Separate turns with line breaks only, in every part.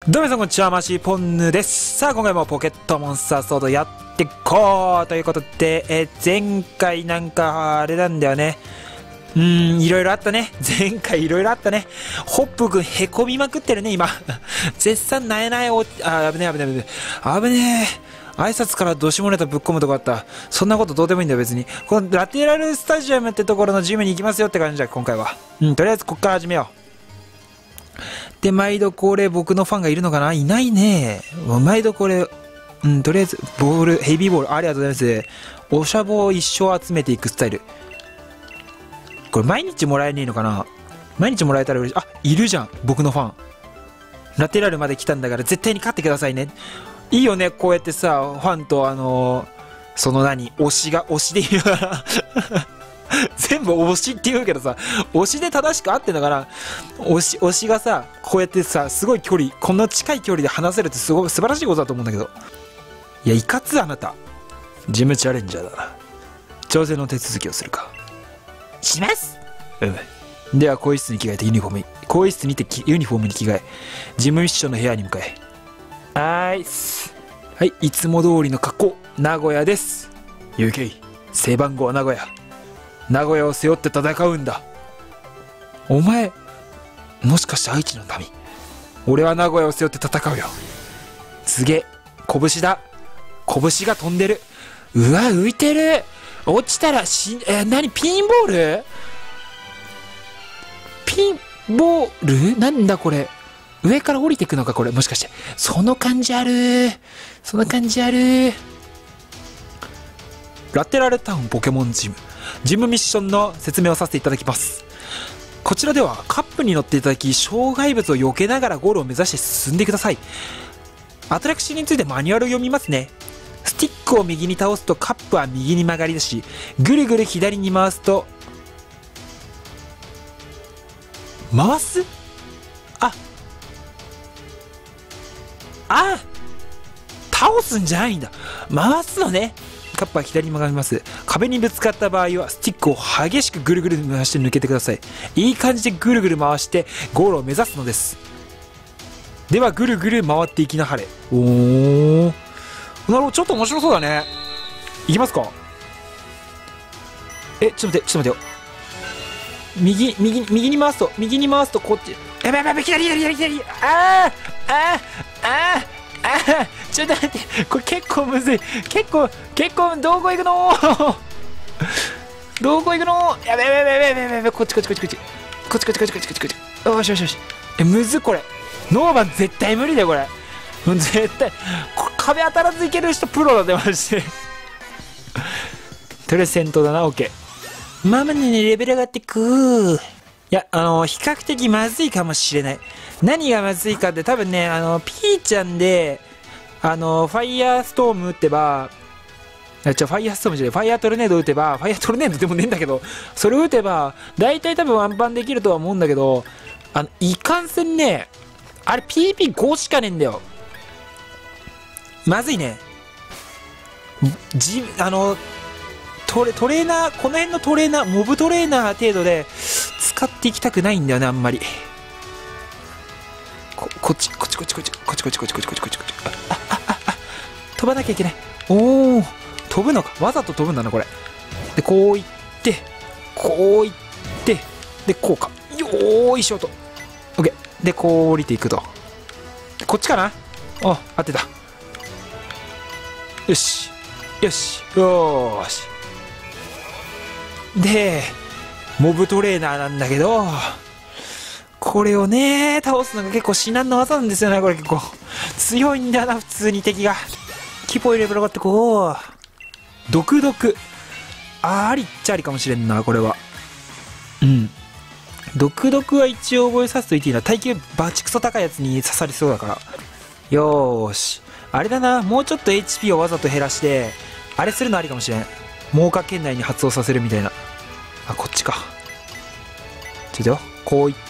どうも皆さんこんにちは、マシポンヌです。さあ、今回もポケットモンスターソードやっていこうということで、前回なんかあれなんだよね。いろいろあったね。前回いろいろあったね。ホップくんへこみまくってるね、今。絶賛なえない危ねえ危ねえ危ねえ。危ねえ。挨拶からどしもネタぶっ込むとこあった。そんなことどうでもいいんだよ、別に。このラテラルスタジアムってところのジムに行きますよって感じだ、今回は。とりあえずこっから始めよう。で、毎度恒例僕のファンがいるのかな？いないね。毎度恒例、とりあえず、ボール、ヘビーボール、ありがとうございます。おしゃぼを一生集めていくスタイル。これ毎日もらえねえのかな？毎日もらえたら嬉しい。あ、いるじゃん、僕のファン。ラテラルまで来たんだから絶対に勝ってくださいね。いいよね、こうやってさ、ファンと推しで言うから全部推しって言うけどさ、推しで正しく合ってんだから、推しがさ、こうやってさ、すごい距離、こんな近い距離で話せるって素晴らしいことだと思うんだけど。いや、いかつあなた。ジムチャレンジャーだな。調整の手続きをするか。します。では、更衣室に着替えてユニフォームに、更衣室にてユニフォームに着替え、ジムミッションの部屋に向かえ。はい、いつも通りの格好、名古屋です。UK、背番号名古屋。名古屋を背負って戦うんだ。お前、もしかして愛知の民？俺は名古屋を背負って戦うよ。すげえ、拳だ。拳が飛んでる。うわ、浮いてる。落ちたら何？ピンボール？ピンボール？なんだこれ。上から降りてくのかこれ、もしかして。その感じある。その感じある。ラテラルタウンポケモンジム。ジムミッションの説明をさせていただきます。こちらではカップに乗っていただき、障害物を避けながらゴールを目指して進んでください。アトラクションについてマニュアルを読みますね。スティックを右に倒すとカップは右に曲がり出し、ぐるぐる左に回すと、回す？倒すんじゃないんだ。回すのね。カップは左に曲がります。壁にぶつかった場合はスティックを激しくぐるぐる回して抜けてください。いい感じでぐるぐる回してゴールを目指すのです。ではぐるぐる回っていきなはれ。おー、なるほど、ちょっと面白そうだね。いきますか。ちょっと待ってよ。右に回すとこっち。やばい、左。ちょっと待って、これ結構むずい。結構、どこ行くのどこ行くの？やべ、こっち。よし。むずっ、これ。ノーバン絶対無理だよ、これ。絶対。壁当たらずいける人プロだってマジで。とりあえず戦闘だな、オッケー。まあね、レベル上がってく。いや、比較的まずいかもしれない。何がまずいかって多分ね、ピーちゃんで、ファイヤーストーム打ってば、ファイヤーストームじゃない、ファイヤートルネード打てば、ファイヤートルネードでもねえんだけど、それを打てば、大体多分ワンパンできるとは思うんだけど、いかんせんね、あれ PP5 しかねえんだよ。まずいね。トレーナー、この辺のトレーナー、モブトレーナー程度で使っていきたくないんだよね、あんまり。こっち。飛ばなきゃいけない。おー、飛ぶのか。わざと飛ぶんだな、これ。で、こういって、で、こうか。よーいしょと。オッケー。で、こう降りていくと。こっちかな？合ってた。よし。で、モブトレーナーなんだけど、これをね、倒すのが結構至難の技なんですよね、これ結構。強いんだよな、普通に敵が。キポイレベル上がってこう。毒。ありっちゃありかもしれんな、これは。毒は一応覚えさせといていいな。耐久バチクソ高いやつに刺さりそうだから。よーし。あれだな、もうちょっと HP をわざと減らして、あれするのありかもしれん。猛火圏内に発動させるみたいな。こっちか。ちょっとよ。こういって、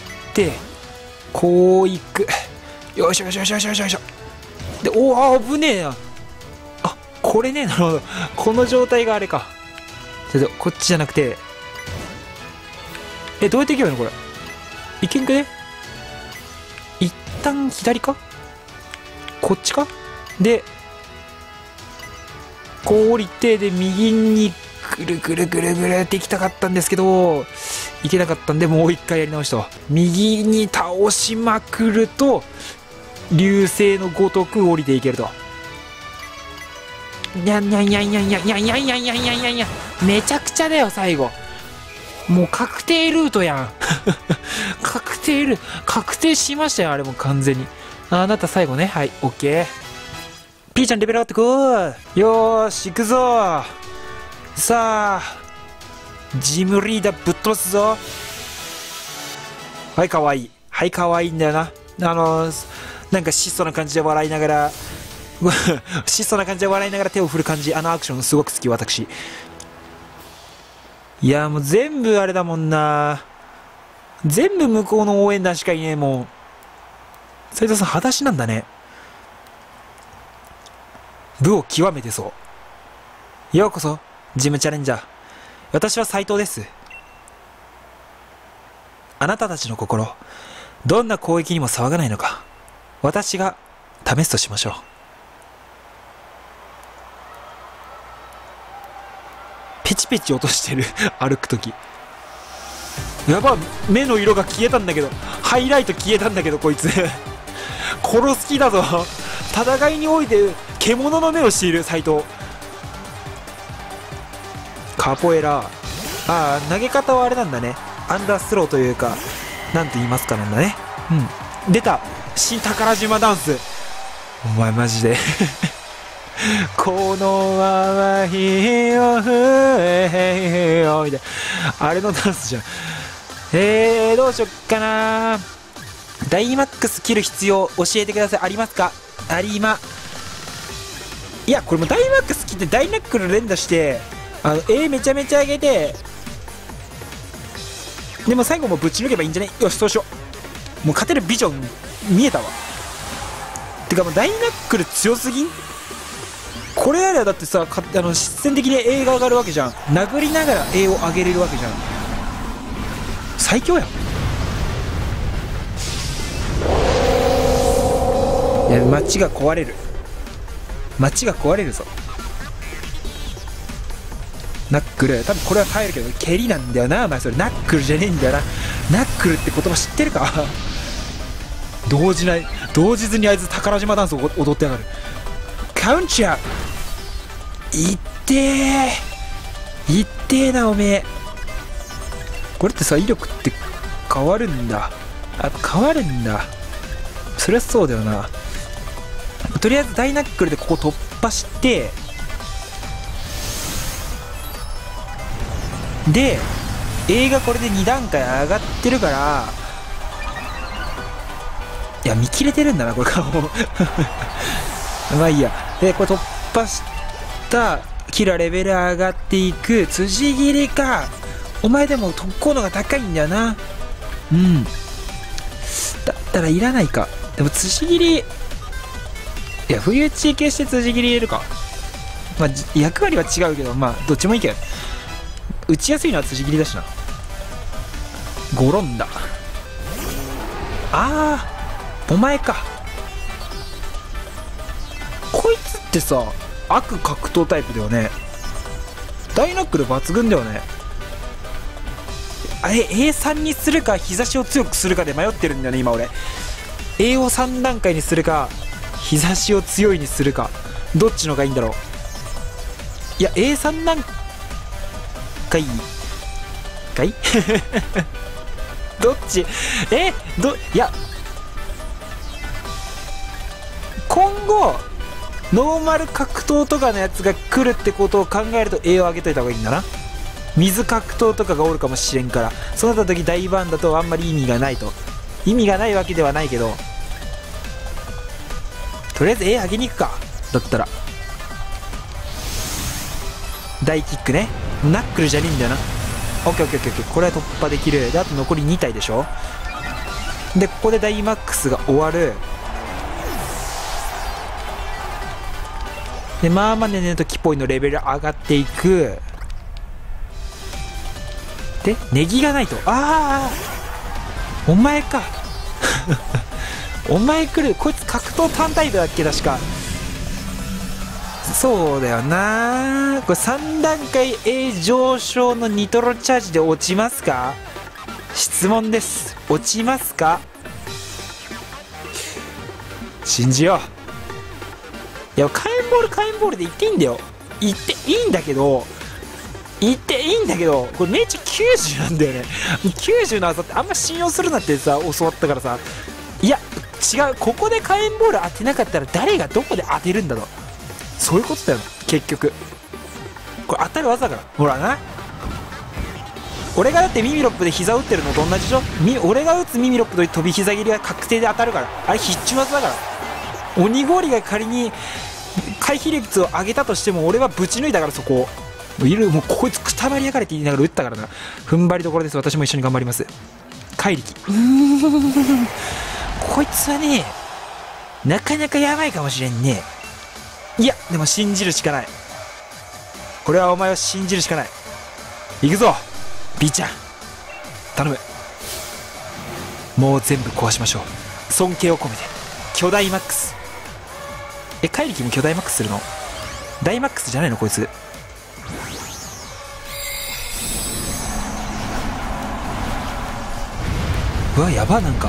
こういく。よいしょ。で、危ねえな。これね、なるほど。この状態があれか。ちょっと、こっちじゃなくて。どうやっていけばいいのこれ。いけんくね？一旦左か？ こっちかで、こう降りて、で、右にぐるぐるぐるぐるって行きたかったんですけど、行けなかったんで、もう一回やり直しと。右に倒しまくると、流星のごとく降りていけると。にゃんにゃんにゃんにゃんにゃんにゃんにゃんにゃんにゃんにゃんにゃんにゃん。めちゃくちゃだよ、最後。もう確定ルートやん。確定しましたよ、あれも完全に。あなた最後ね。はい、オッケー。ピーちゃんレベル上がってこー。よーし、行くぞ。さあ、ジムリーダーぶっ飛ばすぞ。はい、かわいい。はい、かわいいんだよな。なんか質素な感じで笑いながら、質素な感じで笑いながら手を振る感じ。あのアクションすごく好き、私。いや、もう全部あれだもんな。全部向こうの応援団しかいねえもん。斉藤さん、裸足なんだね。部を極めてそう。ようこそ、ジムチャレンジャー。私は斉藤です。あなたたちの心、どんな攻撃にも騒がないのか、私が試すとしましょう。ペチペチ落としてる。歩くとき。やば、目の色が消えたんだけど、ハイライト消えたんだけど、こいつ。殺す気だぞ。戦いにおいて獣の目をしている斉藤。カポエラ。ああ、投げ方はあれなんだね。アンダースローというか、なんと言いますかなんだね。うん。出た。新宝島ダンス。お前マジで。このまま火を吹えよみたいな。あれのダンスじゃん。どうしよっかな。ダイマックス切る必要教えてください。ありますか？ありま。いや、これもダイマックス切ってダイナックル連打して、めちゃめちゃ上げて、でも最後もぶち抜けばいいんじゃね？よし、そうしよう。もう勝てるビジョン見えたわ。てかもうダイナックル強すぎん？これやりゃだってさ、必然的に A が上がるわけじゃん。殴りながら A を上げれるわけじゃん。最強やん。いや、街が壊れる。街が壊れるぞ。ナックル、多分これは耐えるけど、蹴りなんだよな。お前それナックルじゃねえんだよな。ナックルって言葉知ってるか？動じずにあいつ宝島ダンスを踊ってやがる。カウンチャーいってえなおめえ。これってさ、威力って変わるんだ。やっぱ変わるんだ。そりゃそうだよな。とりあえずダイナックルでここ突破して、で A がこれで2段階上がってるから、いや見切れてるんだなこれ顔。まあいいや。でこれ突破したキラレベル上がっていく。辻切りか。お前でも特攻のが高いんだよな。うん、だったらいらないか。でも辻切り、いや不意打ち消して辻切り入れるか。まあ役割は違うけど、まあどっちもいいけど、打ちやすいのは辻切りだしな。ゴロンだ。あー、お前か。こいつってさ、悪格闘タイプだよね。ダイナックル抜群だよね。A3 にするか日差しを強くするかで迷ってるんだよね今俺。 A を3段階にするか日差しを強いにするか、どっちのがいいんだろう。いや A3 段階かいどっち？いや今後ノーマル格闘とかのやつが来るってことを考えると A を上げといた方がいいんだな。水格闘とかがおるかもしれんから、そうなった時大バンだとあんまり意味がないと。意味がないわけではないけど、とりあえず A 上げに行くか。だったら大キックね。ナックルじゃねえんだよな。オッケーオッケーオッケーオッケー。これは突破できる。であと残り2体でしょ。でここでダイマックスが終わる。でまあまあねねとキポイのレベル上がっていく。でネギがないと。ああお前か。 お前来る。こいつ格闘単タイプだっけ確か。そうだよな。これ3段階 A 上昇のニトロチャージで落ちますか？質問です。落ちますか？信じよう。いや、火炎ボールで言っていいんだよ。言っていいんだけど、これ命中90なんだよね。90の技ってあんま信用するなってさ、教わったからさ。いや、違う。ここで火炎ボール当てなかったら誰がどこで当てるんだと。そういうことだよ、結局。これ当たる技だから。ほらな。俺がだってミミロップで膝打ってるのと同じでしょ。俺が打つミミロップと飛び膝切りが確定で当たるから。あれ必中技だから。鬼氷が仮に回避率を上げたとしても俺はぶち抜いたから、そこをもうこいつくたばりやがれって言いながら打ったからな。踏ん張りどころです。私も一緒に頑張ります。怪力。こいつはね、なかなかやばいかもしれんね。いやでも信じるしかない。これはお前を信じるしかない。行くぞ B ちゃん、頼む。もう全部壊しましょう。尊敬を込めて巨大マックス。怪力も巨大マックスするの？大マックスじゃないのこいつ。うわやば。なんか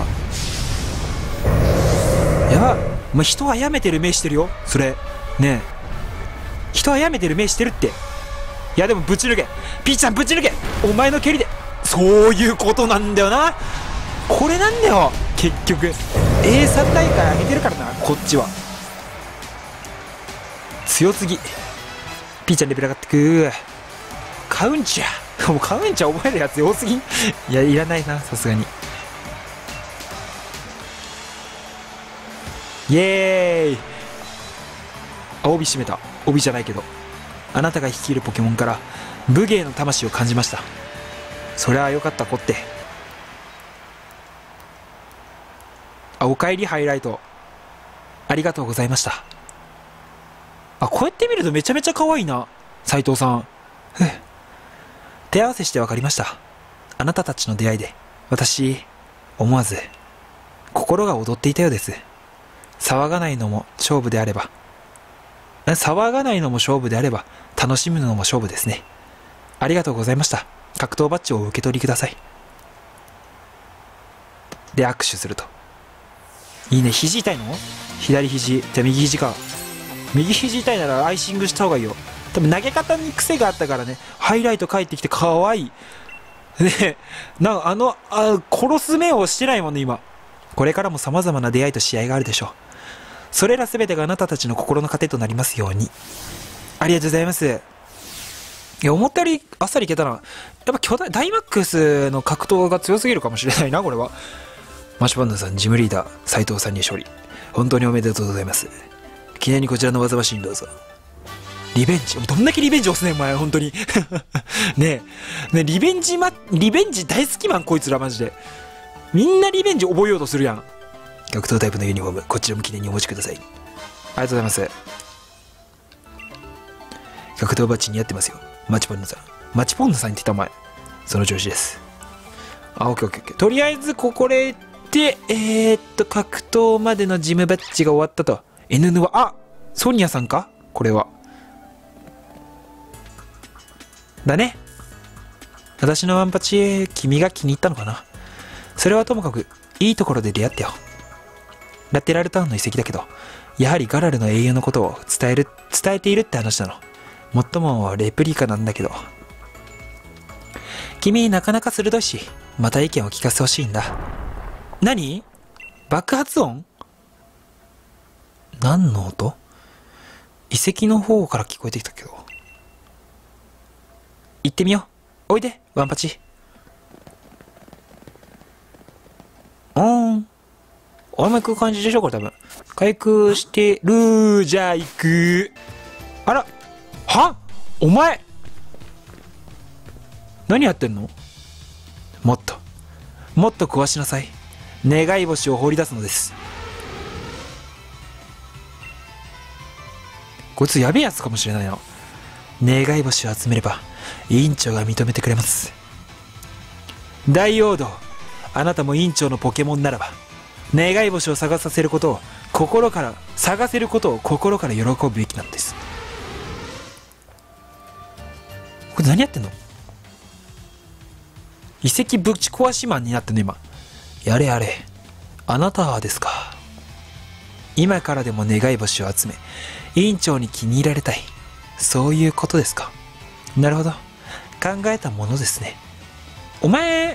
やば。お前人はやめてる目してるよそれね。え人はやめてる目してるって。いやでもぶち抜けピーちゃん、ぶち抜け。お前の蹴りで。そういうことなんだよな。これなんだよ結局。A3 大会上げてるからなこっちは。強すぎ。ピーちゃんレベル上がってく。カウンチャー。もうカウンチャー覚えるやつ多すぎん。いやいらないなさすがに。イエーイ。あ、帯締めた。帯じゃないけど。あなたが率いるポケモンから武芸の魂を感じました。そりゃあよかったこって。あ、おかえりハイライト。ありがとうございました。あ、こうやって見るとめちゃめちゃ可愛いな斉藤さん。手合わせして分かりました。あなたたちの出会いで私思わず心が躍っていたようです。騒がないのも勝負であれば楽しむのも勝負ですね。ありがとうございました。格闘バッジをお受け取りください。で握手すると。いいね。肘痛いの？左肘。じゃあ右肘か。右肘痛いならアイシングした方がいいよ。多分投げ方に癖があったからね。ハイライト返ってきてかわいいね。なんか殺す目をしてないもんね今。これからも様々な出会いと試合があるでしょう。それら全てがあなたたちの心の糧となりますように。ありがとうございます。いや思ったよりあっさりいけたな。やっぱ大マックスの格闘が強すぎるかもしれないなこれは。マシュパンダさん、ジムリーダー斉藤さんに勝利本当におめでとうございます。記念にこちらの技マシンどうぞ。リベンジ。どんだけリベンジ押すねんお前本当にねえリベンジ大好きマンこいつらマジで。みんなリベンジ覚えようとするやん。格闘タイプのユニフォームこちらも記念にお持ちください。ありがとうございます。格闘バッジ似合ってますよマチポンヌさん。マチポンヌさんって言ったお前。その調子です。あ、オッケーオッケーオッケー。とりあえずこれで格闘までのジムバッジが終わったと。NN はソニアさんかこれは。だね。私のワンパチ君が気に入ったのかな。それはともかくいいところで出会ったよ。ラテラルタウンの遺跡だけどやはりガラルの英雄のことを伝えているって話なの。もっともレプリカなんだけど。君なかなか鋭いしまた意見を聞かせてほしいんだ。何？爆発音？何の音？遺跡の方から聞こえてきたけど。行ってみよう。おいでワンパチ。あんま行く感じでしょこれ多分。回復してる。じゃあ行く。あらはお前何やってんの？もっと壊しなさい。願い星を放り出すのです。こいつやべえやつかもしれないな。願い星を集めれば委員長が認めてくれます。大王道、あなたも委員長のポケモンならば願い星を探させることを心から探せることを心から喜ぶべきなんです。これ何やってんの？遺跡ぶち壊しマンになってんの今。やれやれ、あなたはですか。今からでも願い星を集め委員長に気に入られたい、そういうことですか。なるほど、考えたものですね。お前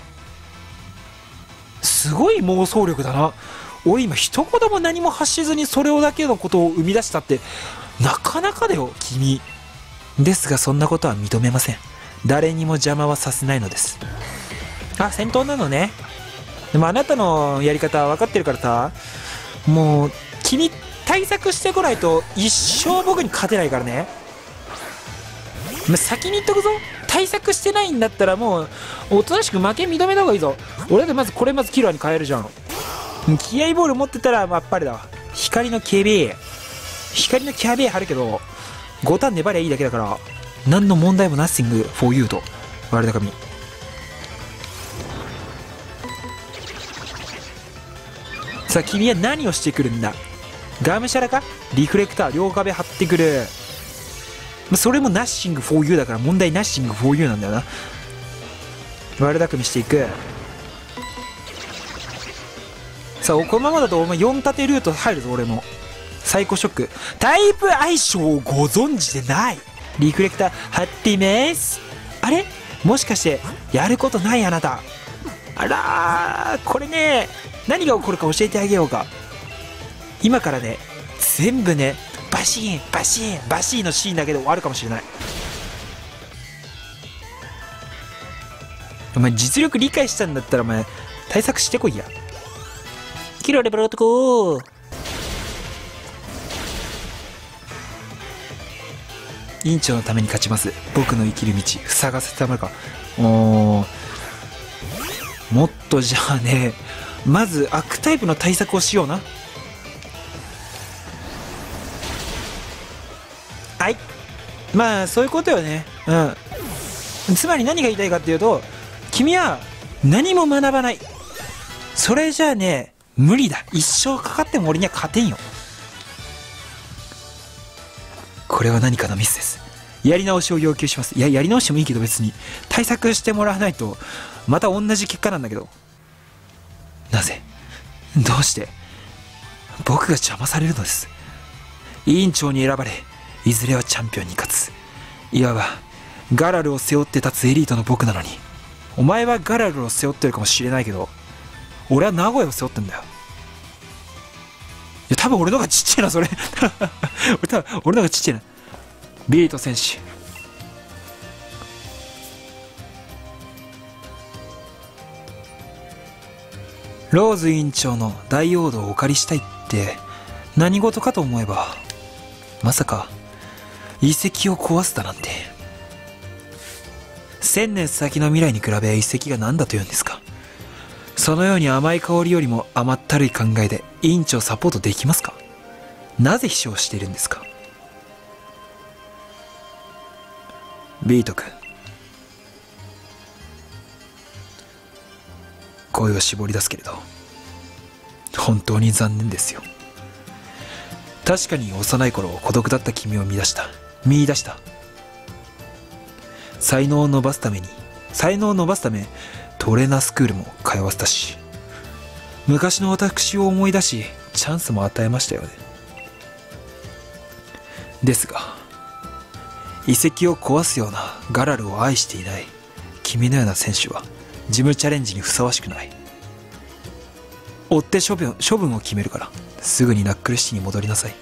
すごい妄想力だな。俺今一言も何も発しずにそれをだけのことを生み出したってなかなかだよ君。ですがそんなことは認めません。誰にも邪魔はさせないのです。あ、戦闘なのね。でもあなたのやり方分かってるからさ、もう君対策してこないと一生僕に勝てないからね。先に言っとくぞ、対策してないんだったらもうおとなしく負け認めた方がいいぞ。俺だってこれキラーに変えるじゃん。気合ボール持ってたらあっぱれだわ。光のキャベー貼るけど5ターン粘りゃいいだけだから何の問題もナッシング for you と我高み。さあ君は何をしてくるんだ。ガムシャラかリフレクター両壁張ってくる。それもナッシング for you だから問題ナッシング for you なんだよな。悪巧みしていく。さあこのままだとお前4立てルート入るぞ。俺もサイコショックタイプ相性をご存知でない。リフレクター張っています。あれもしかしてやることないあなた。あらー、これね何が起こるか教えてあげようか。今からね全部ねバシーンバシーンバシーンのシーンだけで終わるかもしれない。お前実力理解したんだったらお前対策してこいや。キロレベル男。委員長のために勝ちます。僕の生きる道塞がせてたまるか。もっとじゃあねまず悪タイプの対策をしような。はい、まあそういうことよね。つまり何が言いたいかっていうと、君は何も学ばない。それじゃあね無理だ。一生かかっても俺には勝てんよ。これは何かのミスです。やり直しを要求します。いややり直してもいいけど別に対策してもらわないとまた同じ結果なんだけど。なぜどうして僕が邪魔されるのです。委員長に選ばれいずれはチャンピオンに勝つ。いわばガラルを背負って立つエリートの僕なのに。お前はガラルを背負ってるかもしれないけど俺は名古屋を背負ってんだよ。いや多分俺のがちっちゃいなそれ俺のがちっちゃいな。ビート選手ローズ委員長の大王道をお借りしたいって何事かと思えばまさか遺跡を壊すだなんて。1000年先の未来に比べ遺跡が何だというんですか。そのように甘い香りよりも甘ったるい考えで委員長をサポートできますか。なぜ秘書をしているんですか。ビート君声を絞り出すけれど本当に残念ですよ。確かに幼い頃孤独だった君を見出した才能を伸ばすためトレーナースクールも通わせたし、昔の私を思い出しチャンスも与えましたよね。ですが遺跡を壊すようなガラルを愛していない君のような選手はジムチャレンジにふさわしくない。追って処分を決めるからすぐにナックルシティに戻りなさい。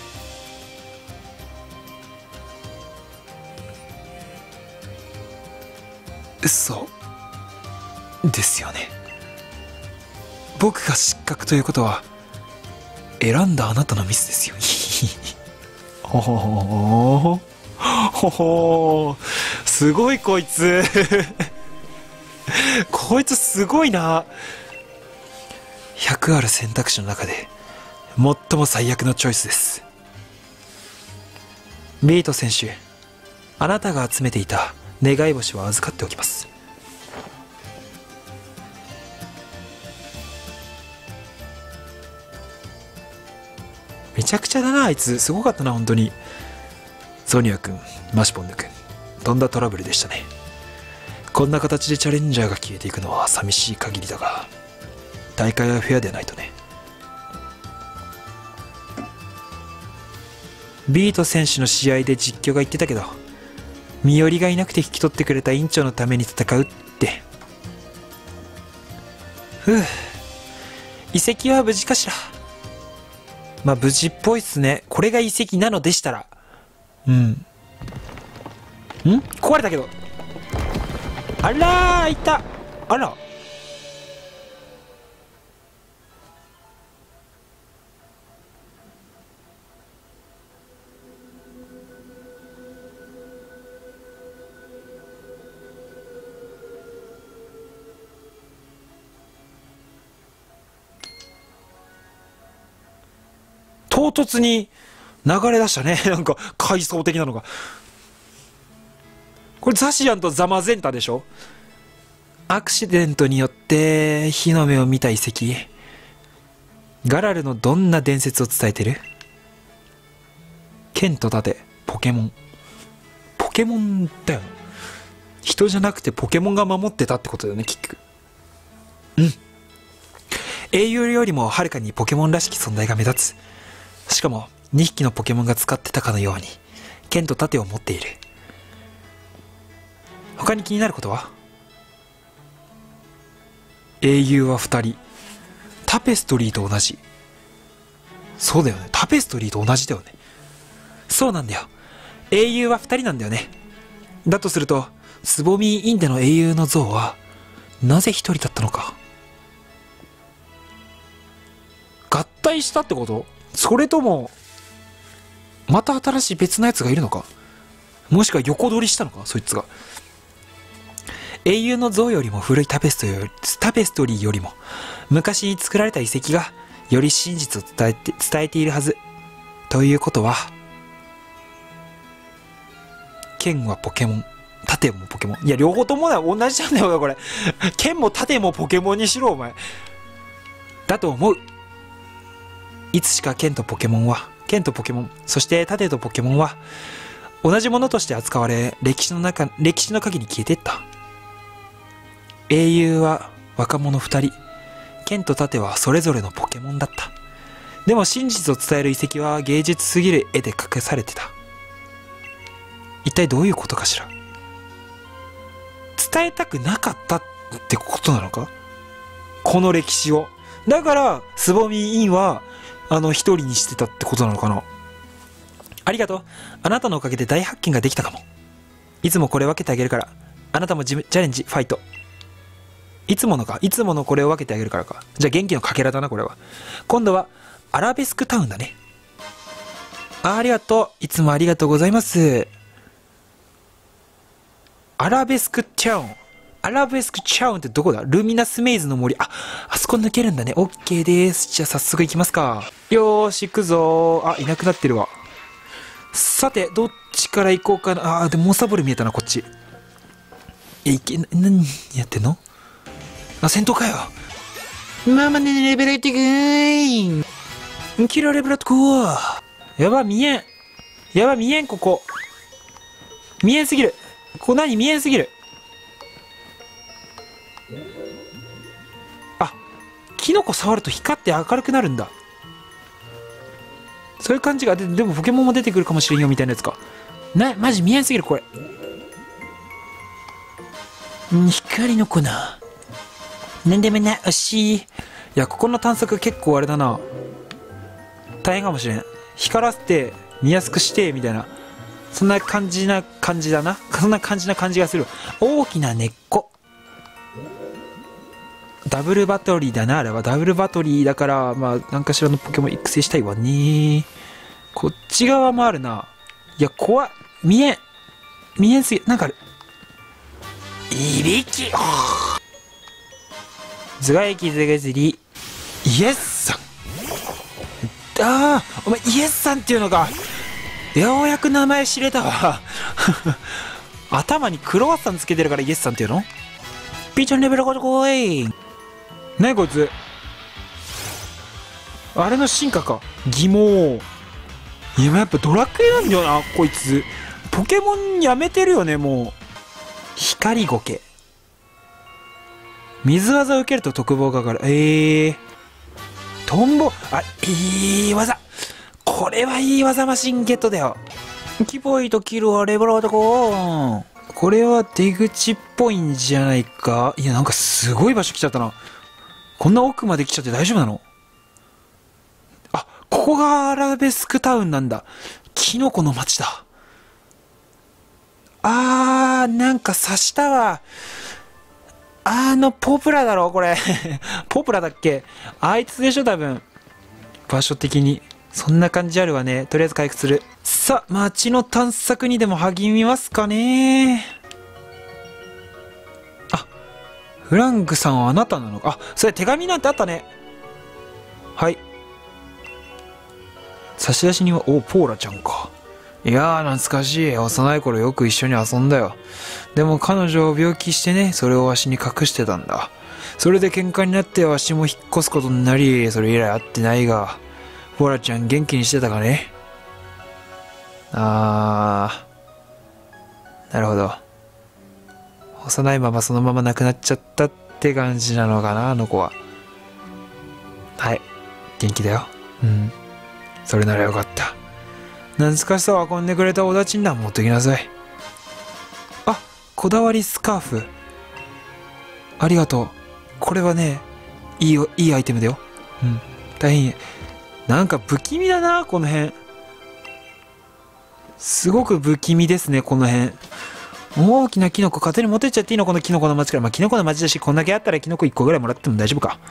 そうですよね。僕が失格ということは選んだあなたのミスですよほほほほほすごいこいつこいつすごいな。100ある選択肢の中で最も最悪のチョイスです。ビート選手、あなたが集めていた願い星は預かっておきます。 ちゃくちゃだな、あいつ。すごかったな、本当に。ソニア君、マシポンヌ君、とんだトラブルでしたね。こんな形でチャレンジャーが消えていくのは寂しい限りだが、大会はフェアでないとね。ビート選手の試合で実況が言ってたけど、身寄りがいなくて引き取ってくれた院長のために戦うって。遺跡は無事かしら。まあ無事っぽいっすね。これが遺跡なのでしたら。壊れたけど。あらー、いた。あら。唐突に流れ出したね。なんか階層的なのが。これザシアンとザマゼンタでしょ。アクシデントによって火の目を見た遺跡。ガラルのどんな伝説を伝えてる？剣と盾、ポケモン。ポケモンだよ。人じゃなくてポケモンが守ってたってことだよね、結局。英雄よりもはるかにポケモンらしき存在が目立つ。しかも2匹のポケモンが使ってたかのように剣と盾を持っている。他に気になることは？英雄は2人。タペストリーと同じ。そうだよね、タペストリーと同じだよね。そうなんだよ、英雄は2人なんだよね。だとするとスボミー・インデの英雄の像はなぜ1人だったのか。合体したってこと？それともまた新しい別のやつがいるのか。もしくは横取りしたのか、そいつが。英雄の像よりも古いタペストリーよりも昔に作られた遺跡がより真実を伝えているはず。ということは、剣はポケモン、盾もポケモン。いや、両方ともだ、同じなんだよこれ。剣も盾もポケモンにしろ、お前。だと思う。いつしか剣とポケモン、そして盾とポケモンは同じものとして扱われ、歴史の陰に消えていった。英雄は若者2人、剣と盾はそれぞれのポケモンだった。でも真実を伝える遺跡は芸術すぎる絵で描かされてた。一体どういうことかしら。伝えたくなかったってことなのか、この歴史を。だからスボミー・インは一人にしてたってことなのかな。ありがとう。あなたのおかげで大発見ができたかも。いつもこれ分けてあげるから、あなたもチャレンジファイト。いつものこれを分けてあげるからか。じゃあ元気のかけらだな、これは。今度はアラベスクタウンだね。ありがとう。いつもありがとうございます。アラベスクタウンってどこだ？ルミナスメイズの森。あそこ抜けるんだね。オッケーです。じゃあ早速行きますか。よーし、行くぞー。いなくなってるわ。さて、どっちから行こうかな。でもモンスターボール見えたな、こっち。何やってんの？戦闘かよ。ママね、レベル上げてくーい。キラレベルってこう。やば、見えん、ここ。見えんすぎる。ここ何？見えんすぎる。キノコ触ると光って明るくなるんだ。そういう感じが。でもポケモンも出てくるかもしれんよみたいなやつか。マジ見えんすぎるこれ。光の粉。なんでもない、惜しい。いや、ここの探索結構あれだな。大変かもしれん。光らせて、見やすくして、みたいな。そんな感じな感じだな。そんな感じな感じがする。大きな根っこ。ダブルバトリーだな、あれは。ダブルバトリーだから、まあ、何かしらのポケモン育成したいわね。こっち側もあるな。いや、怖っ。見えんすぎ、なんかある。いびき。頭蓋液ずがずり。イエスさん。お前イエスさんっていうのか。ようやく名前知れたわ。頭にクロワッサンつけてるからイエスさんっていうの？ピーちゃんレベル5い。何こいつ。あれの進化か。疑問。 いや、やっぱドラクエなんだよな、こいつ。ポケモンやめてるよね、もう。光ゴケ。水技を受けると特防が上がる。トンボ、あ、いい技。これはいい技マシンゲットだよ。キポイとキルはレベル男。これは出口っぽいんじゃないか。いや、なんかすごい場所来ちゃったな。こんな奥まで来ちゃって大丈夫なの？あ、ここがアラベスクタウンなんだ。キノコの街だ。なんか察したわ。ポプラだろこれ。ポプラだっけ？あいつでしょ多分。場所的に。そんな感じあるわね。とりあえず回復する。さあ、街の探索にでも励みますかね。あ、フランクさんはあなたなのか。あ、それ手紙なんてあったね。はい。差出人は、ポーラちゃんか。いやー、懐かしい。幼い頃よく一緒に遊んだよ。でも彼女を病気してね、それをわしに隠してたんだ。それで喧嘩になってわしも引っ越すことになり、それ以来会ってないが、ポーラちゃん元気にしてたかね？なるほど。幼いままそのまま亡くなっちゃったって感じなのかな、あの子は。はい。元気だよ。うん。それならよかった。懐かしさを運んでくれたおだちんだ。持ってきなさい。あ、こだわりスカーフ。ありがとう。これはね、いいアイテムだよ。うん。大変。なんか不気味だな、この辺。すごく不気味ですね、この辺。大きなキノコ、勝手に持ってっちゃっていいのこのキノコの町から。まあ、キノコの町だし、こんだけあったらキノコ1個ぐらいもらっても大丈夫か。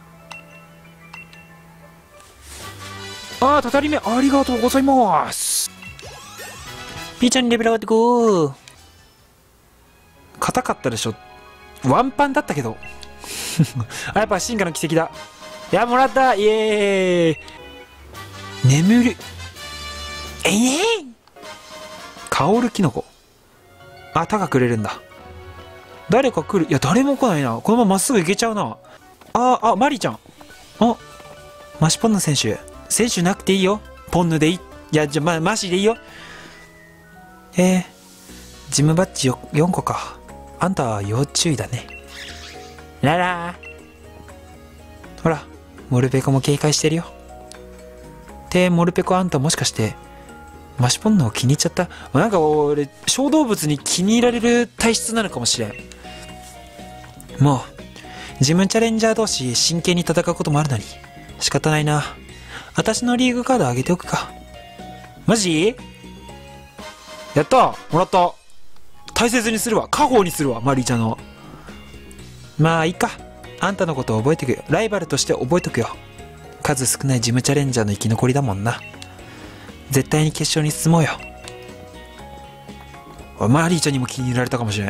たたり目、ありがとうございます。ピーちゃんにレベル上がってこう。硬かったでしょ。ワンパンだったけど。やっぱ進化の奇跡だ。いや、もらった。イエーイ。眠る。香るキノコ。高く売れるんだ。誰か来る。いや、誰も来ないな。このまままっすぐ行けちゃうな。マリちゃん。マシポンヌ選手。選手なくていいよ。ポンヌでいい。いや、じゃあ、マシでいいよ。ジムバッジ4個か。あんたは要注意だね。ララー。ほら、モルペコも警戒してるよ。モルペコあんたもしかして、マシポンヌを気に入っちゃった？なんか俺、小動物に気に入られる体質なのかもしれん。もう、ジムチャレンジャー同士真剣に戦うこともあるのに、仕方ないな。私のリーグカードあげておくか。マジ？やった！もらった！大切にするわ。家宝にするわ、マリーちゃんの。まあいいか。あんたのことを覚えてくよ。ライバルとして覚えとくよ。数少ないジムチャレンジャーの生き残りだもんな。絶対に決勝に進もうよ。マリーちゃんにも気に入られたかもしれん。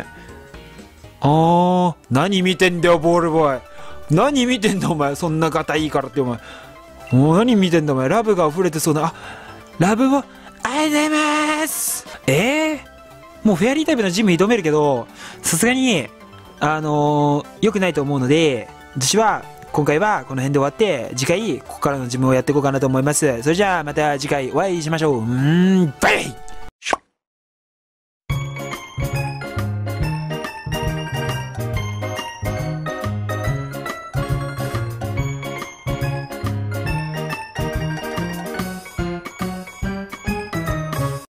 何見てんだよ、ボールボーイ。何見てんだ、お前。そんなガタいいからって、お前。何見てんだ、お前。ラブが溢れてそうな。ラブを、ありがとうございます。もうフェアリータイプのジム挑めるけど、さすがに、良くないと思うので、私は、今回はこの辺で終わって、次回、ここからのジムをやっていこうかなと思います。それじゃあ、また次回お会いしましょう。バイバイ。